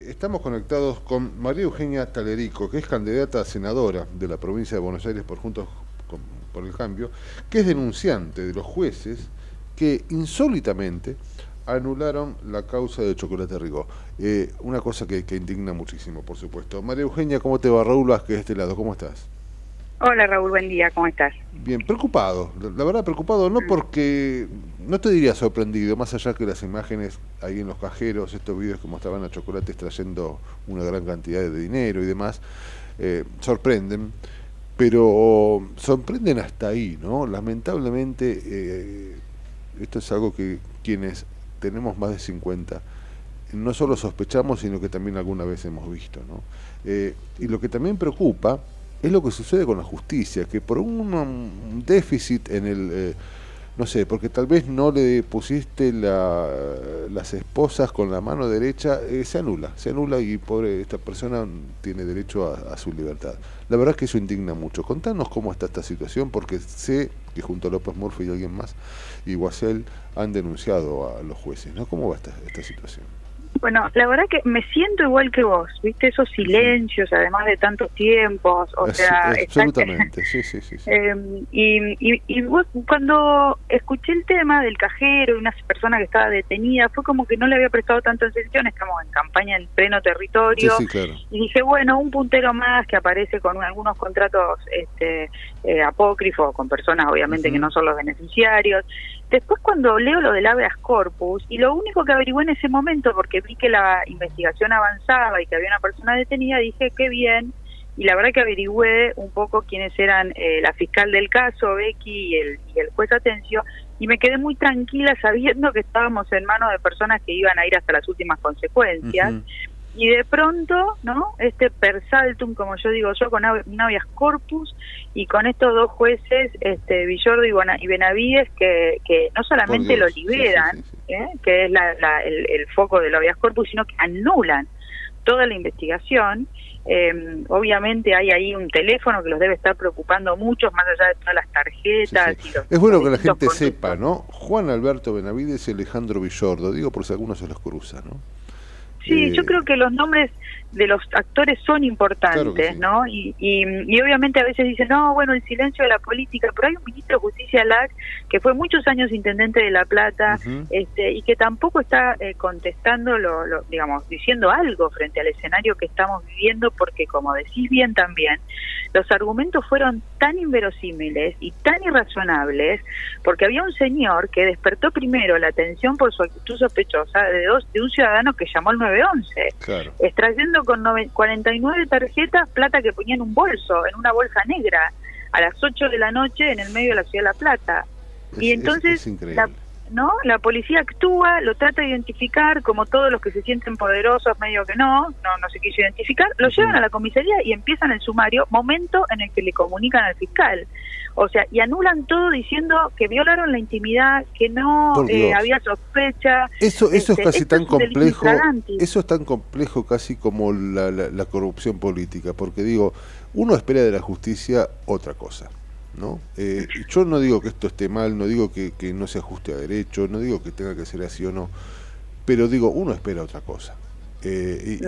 Estamos conectados con María Eugenia Talerico, que es candidata a senadora de la provincia de Buenos Aires por por el Cambio, que es denunciante de los jueces que insólitamente anularon la causa de Chocolate Rigó. Una cosa que indigna muchísimo, por supuesto. María Eugenia, ¿cómo te va? Raúl Vázquez de este lado, ¿cómo estás? Hola Raúl, buen día, ¿cómo estás? Bien, preocupado, la verdad preocupado, no porque, no te diría sorprendido, más allá que las imágenes ahí en los cajeros, estos videos que mostraban a Chocolate extrayendo una gran cantidad de dinero y demás, sorprenden, pero sorprenden hasta ahí, ¿no? Lamentablemente, esto es algo que quienes tenemos más de 50, no solo sospechamos, sino que también alguna vez hemos visto, ¿no? Y lo que también preocupa es lo que sucede con la justicia, que por un déficit en el, no sé, porque tal vez no le pusiste las esposas con la mano derecha, se anula y pobre, esta persona tiene derecho a su libertad. La verdad es que eso indigna mucho. Contanos cómo está esta situación, porque sé que junto a López Murphy y alguien más, y Guasel, han denunciado a los jueces, ¿no? ¿Cómo va esta situación? Bueno, la verdad que me siento igual que vos, ¿viste? Esos silencios, además de tantos tiempos, o sea... Absolutamente, sí. Y vos, cuando escuché el tema del cajero y una persona que estaba detenida, fue como que no le había prestado tanta atención, estamos en campaña en pleno territorio, Sí, claro. Y dije, bueno, un puntero más que aparece con algunos contratos apócrifos, con personas obviamente que no son los beneficiarios. Después cuando leo lo del habeas corpus, y lo único que averigué en ese momento, porque vi que la investigación avanzaba y que había una persona detenida, dije, qué bien, y la verdad que averigüé un poco quiénes eran la fiscal del caso, Becky, y el juez Atencio, y me quedé muy tranquila sabiendo que estábamos en manos de personas que iban a ir hasta las últimas consecuencias. Y de pronto, ¿no? Este per saltum, como yo digo yo, con un habeas corpus y con estos dos jueces, Villordo y Benavides, que no solamente lo liberan, sí. Que es el foco del habeas corpus, sino que anulan toda la investigación. Obviamente hay ahí un teléfono que los debe estar preocupando mucho, más allá de todas las tarjetas. Sí. Y los, es bueno que la gente sepa, ¿no? Juan Alberto Benavides y Alejandro Villordo, digo por si alguno se los cruza, ¿no? Sí, yo creo que los nombres de los actores son importantes, claro sí. ¿No? Y obviamente a veces dicen, no, bueno, el silencio de la política, pero hay un ministro de Justicia, LAC, que fue muchos años intendente de La Plata, y que tampoco está contestando, digamos, diciendo algo frente al escenario que estamos viviendo, porque como decís bien también, los argumentos fueron tan inverosímiles y tan irrazonables, porque había un señor que despertó primero la atención por su actitud sospechosa de un ciudadano que llamó al 911, claro, extrayendo con 49 tarjetas plata que ponía en un bolso, en una bolsa negra, a las 8 de la noche en el medio de la ciudad de La Plata. Y entonces la policía actúa, lo trata de identificar, como todos los que se sienten poderosos, medio que no se quiso identificar, lo llevan a la comisaría y empiezan el sumario, momento en el que le comunican al fiscal. O sea, y anulan todo diciendo que violaron la intimidad, que no había sospecha. Eso es casi tan complejo, eso es tan complejo casi como la corrupción política, porque digo, uno espera de la justicia otra cosa, ¿no? Yo no digo que esto esté mal, no digo que no se ajuste a derecho, no digo que tenga que ser así o no, pero digo, uno espera otra cosa. Y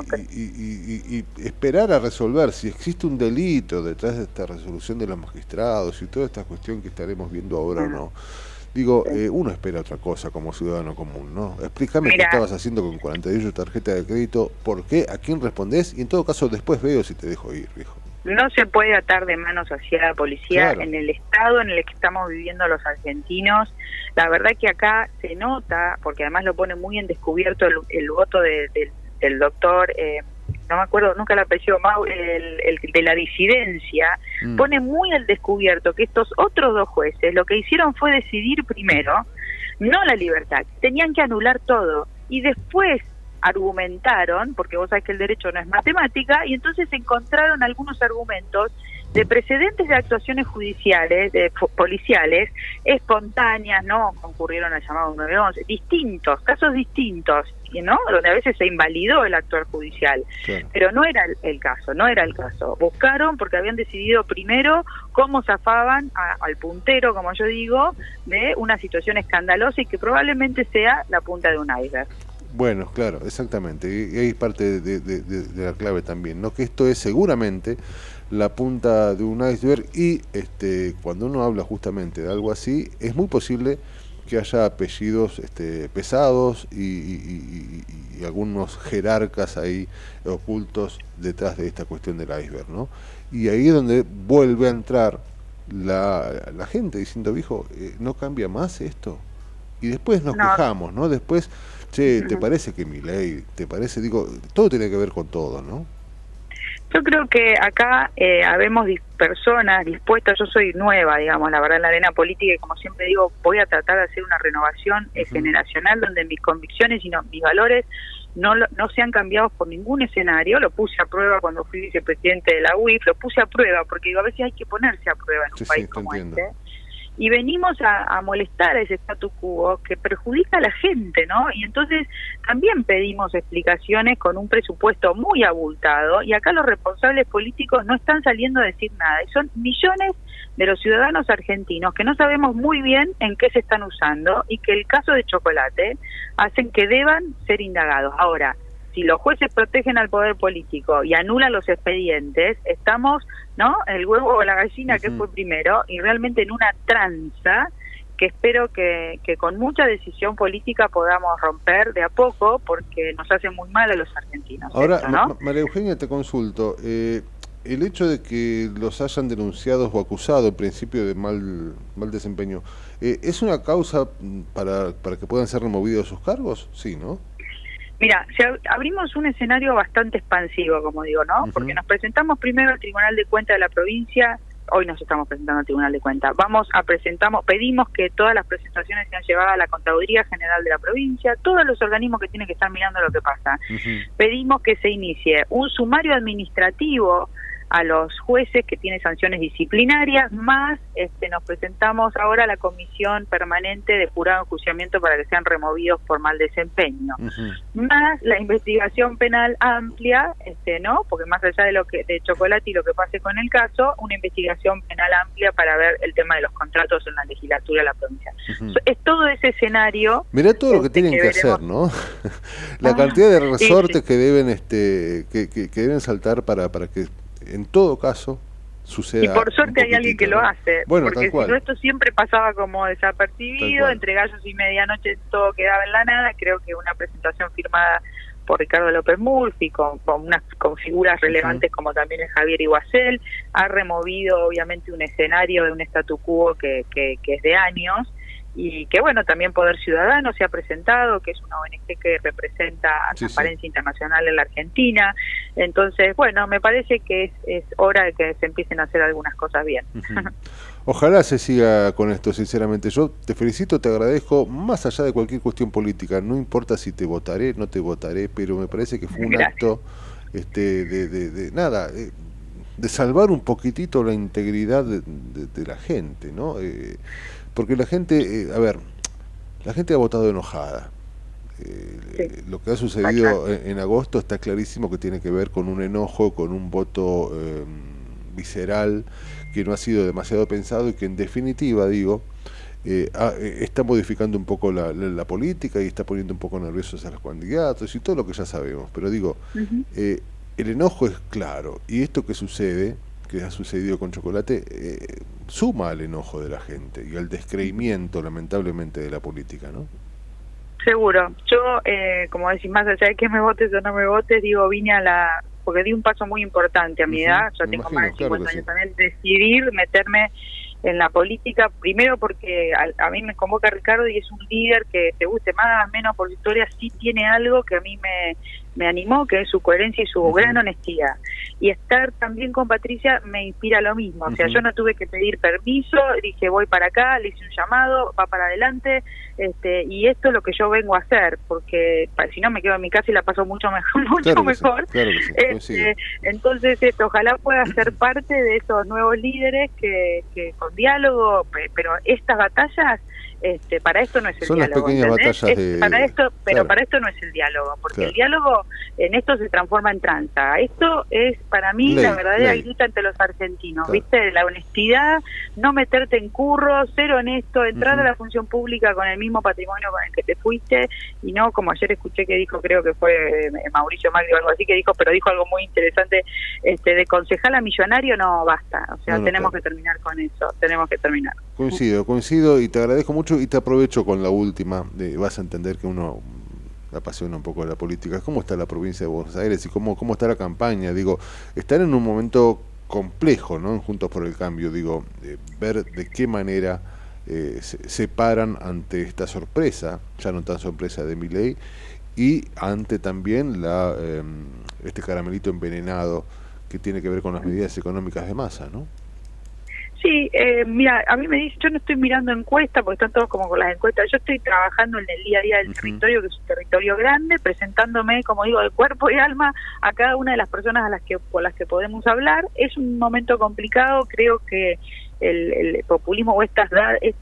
esperar a resolver si existe un delito detrás de esta resolución de los magistrados y toda esta cuestión que estaremos viendo ahora o no. Digo, uno espera otra cosa como ciudadano común, ¿no? Explícame qué estabas haciendo con 48 tarjetas de crédito, por qué, a quién respondés, y en todo caso después veo si te dejo ir, viejo. No se puede atar de manos hacia la policía, claro, en el estado en el que estamos viviendo los argentinos. La verdad que acá se nota, porque además lo pone muy en descubierto el voto del doctor, no me acuerdo nunca el apellido, el de la disidencia, pone muy al descubierto que estos otros dos jueces lo que hicieron fue decidir primero, no la libertad, tenían que anular todo, y después argumentaron, porque vos sabés que el derecho no es matemática, y entonces encontraron algunos argumentos de precedentes de actuaciones judiciales, policiales, espontáneas, no concurrieron al llamado 911, casos distintos, ¿no? Donde a veces se invalidó el actuar judicial, claro, pero no era el caso. Buscaron porque habían decidido primero cómo zafaban al puntero, como yo digo, de una situación escandalosa y que probablemente sea la punta de un iceberg. Bueno, claro, exactamente. Y ahí parte de la clave también, ¿no? Que esto es seguramente la punta de un iceberg y cuando uno habla justamente de algo así, es muy posible que haya apellidos pesados y algunos jerarcas ahí ocultos detrás de esta cuestión del iceberg, ¿no? Y ahí es donde vuelve a entrar la gente diciendo, viejo, no cambia más esto. Y después nos quejamos, ¿no? Después, che, ¿te parece que mi ley? ¿Te parece? Digo, todo tiene que ver con todo, ¿no? Yo creo que acá habemos personas dispuestas, yo soy nueva, digamos, la verdad, en la arena política, y como siempre digo, voy a tratar de hacer una renovación generacional donde mis convicciones y mis valores no sean cambiados por ningún escenario. Lo puse a prueba cuando fui vicepresidente de la UIF, lo puse a prueba, porque digo, a veces hay que ponerse a prueba en un país como este. Y venimos a molestar a ese statu quo que perjudica a la gente, ¿no? Y entonces también pedimos explicaciones con un presupuesto muy abultado, y acá los responsables políticos no están saliendo a decir nada, y son millones de los ciudadanos argentinos que no sabemos muy bien en qué se están usando, y que el caso de Chocolate hacen que deban ser indagados. Ahora, si los jueces protegen al poder político y anulan los expedientes, estamos, ¿no?, el huevo o la gallina, que fue primero, y realmente en una tranza que espero que con mucha decisión política podamos romper de a poco, porque nos hace muy mal a los argentinos. Ahora, esto, ¿no? María Eugenia, te consulto, el hecho de que los hayan denunciado o acusado en principio de mal desempeño, ¿es una causa para que puedan ser removidos sus cargos? Sí, ¿no? Mira, abrimos un escenario bastante expansivo, como digo, ¿no? Porque nos presentamos primero al Tribunal de Cuentas de la provincia. Hoy nos estamos presentando al Tribunal de Cuentas. Pedimos que todas las presentaciones sean llevadas a la Contaduría General de la provincia, todos los organismos que tienen que estar mirando lo que pasa. Pedimos que se inicie un sumario administrativo a los jueces que tienen sanciones disciplinarias, más nos presentamos ahora a la Comisión Permanente de Jurado de Enjuiciamiento para que sean removidos por mal desempeño, más la investigación penal amplia, ¿no? Porque más allá de Chocolate y lo que pase con el caso, una investigación penal amplia para ver el tema de los contratos en la legislatura de la provincia. Es todo ese escenario. Mirá todo lo que tienen que hacer, ¿no? La cantidad de resortes que deben que deben saltar para que en todo caso suceda. Y por suerte hay alguien que lo hace, bueno, porque si no, esto siempre pasaba como desapercibido, entre gallos y medianoche todo quedaba en la nada. Creo que una presentación firmada por Ricardo López Murphy con figuras relevantes como también es Javier Iguacel, ha removido obviamente un escenario de un statu quo que es de años. Y que bueno, también Poder Ciudadano se ha presentado, que es una ONG que representa a Transparencia Internacional en la Argentina. Entonces, bueno, me parece que es hora de que se empiecen a hacer algunas cosas bien. Ojalá se siga con esto, sinceramente. Yo te felicito, te agradezco, más allá de cualquier cuestión política. No importa si te votaré, no te votaré, pero me parece que fue un acto de salvar un poquitito la integridad de la gente, ¿no? Porque la gente, la gente ha votado enojada. Lo que ha sucedido en agosto está clarísimo que tiene que ver con un enojo, con un voto visceral que no ha sido demasiado pensado y que en definitiva, digo, está modificando un poco la política y está poniendo un poco nerviosos a los candidatos y todo lo que ya sabemos. Pero digo, el enojo es claro, y esto que sucede, que ha sucedido con Chocolate, suma al enojo de la gente y al descreimiento, lamentablemente, de la política, ¿no? Seguro. Yo, como decís, más allá de que me votes o no me votes, digo, vine porque di un paso muy importante a mi edad, yo tengo más de 50 años también, decidir meterme en la política, primero porque a mí me convoca Ricardo y es un líder que, te guste más, menos por su historia, sí tiene algo que a mí me animó, que es su coherencia y su gran honestidad. Y estar también con Patricia me inspira lo mismo, o sea, yo no tuve que pedir permiso, dije voy para acá, le hice un llamado, va para adelante, y esto es lo que yo vengo a hacer, porque si no me quedo en mi casa y la paso mucho mejor, claro que sí. Entonces ojalá pueda ser parte de esos nuevos líderes que con diálogo, pero estas batallas para esto no es el son diálogo. Las pequeñas batallas para esto, pero claro. para esto no es el diálogo, porque claro. el diálogo en esto se transforma en tranza. Esto es para mí la verdadera lucha entre los argentinos, claro. ¿Viste? La honestidad, no meterte en curro, ser honesto, entrar a la función pública con el mismo patrimonio con el que te fuiste, y no como ayer escuché que dijo, creo que fue Mauricio Macri o algo así, que dijo, pero dijo algo muy interesante, de concejal a millonario no basta, o sea, tenemos que terminar con eso, tenemos que terminar. Coincido y te agradezco mucho y te aprovecho con la última, vas a entender que uno apasiona un poco de la política. ¿Cómo está la provincia de Buenos Aires y cómo está la campaña? Digo, están en un momento complejo, ¿no? Juntos por el Cambio, digo, ver de qué manera se paran ante esta sorpresa, ya no tan sorpresa de Milei, y ante también este caramelito envenenado que tiene que ver con las medidas económicas de Massa, ¿no? Sí, mira, a mí me dice, yo no estoy mirando encuestas porque están todos como con las encuestas, yo estoy trabajando en el día a día del territorio, que es un territorio grande, presentándome, como digo, de cuerpo y alma a cada una de las personas con las que podemos hablar. Es un momento complicado, creo que el populismo o estas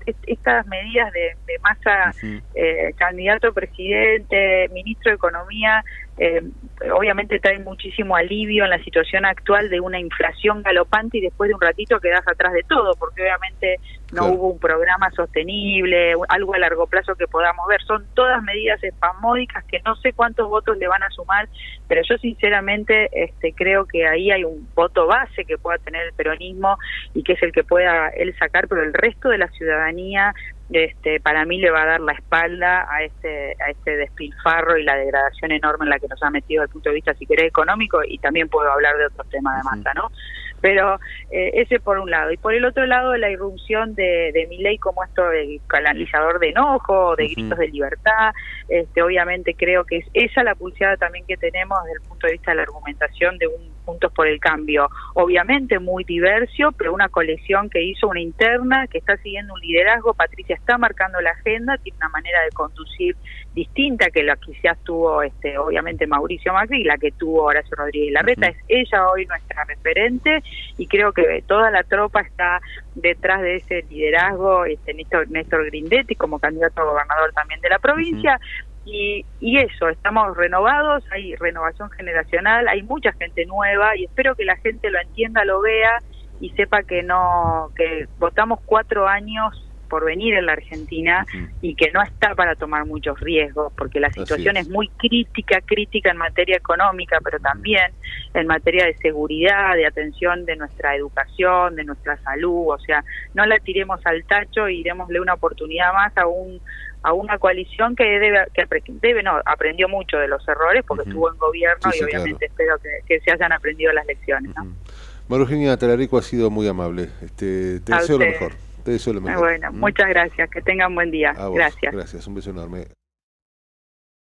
medidas de Massa, candidato a presidente, ministro de Economía, obviamente traen muchísimo alivio en la situación actual de una inflación galopante, y después de un ratito quedás atrás de todo, porque obviamente no hubo un programa sostenible, algo a largo plazo que podamos ver. Son todas medidas espasmódicas que no sé cuántos votos le van a sumar, pero yo sinceramente creo que ahí hay un voto base que pueda tener el peronismo y que es el que pueda él sacar, pero el resto de la ciudadanía para mí le va a dar la espalda a este despilfarro y la degradación enorme en la que nos ha metido desde el punto de vista, si querés, económico, y también puedo hablar de otros temas de Massa, ¿no? Pero ese por un lado. Y por el otro lado, la irrupción de Milei como el canalizador de enojo, de gritos de libertad. Obviamente creo que es esa la pulseada también que tenemos desde el punto de vista de la argumentación de un Juntos por el Cambio. Obviamente muy diverso, pero una coalición que hizo una interna, que está siguiendo un liderazgo. Patricia está marcando la agenda, tiene una manera de conducir distinta que la que quizás tuvo obviamente Mauricio Macri y la que tuvo Horacio Rodríguez Larreta. Es ella hoy nuestra referente, y creo que toda la tropa está detrás de ese liderazgo, Néstor Grindetti como candidato a gobernador también de la provincia. Y eso, estamos renovados, hay renovación generacional, hay mucha gente nueva, y espero que la gente lo entienda, lo vea y sepa que votamos 4 años por venir en la Argentina y que no está para tomar muchos riesgos, porque la situación es muy crítica en materia económica, pero también en materia de seguridad, de atención de nuestra educación, de nuestra salud. O sea, no la tiremos al tacho y démosle una oportunidad más a una coalición que aprendió mucho de los errores porque estuvo en gobierno, y obviamente espero que se hayan aprendido las lecciones, ¿no? María Eugenia Talarico ha sido muy amable. Te deseo lo mejor. Te deseo lo mejor. Bueno, muchas gracias. Que tengan buen día. A vos, gracias. Gracias. Un beso enorme.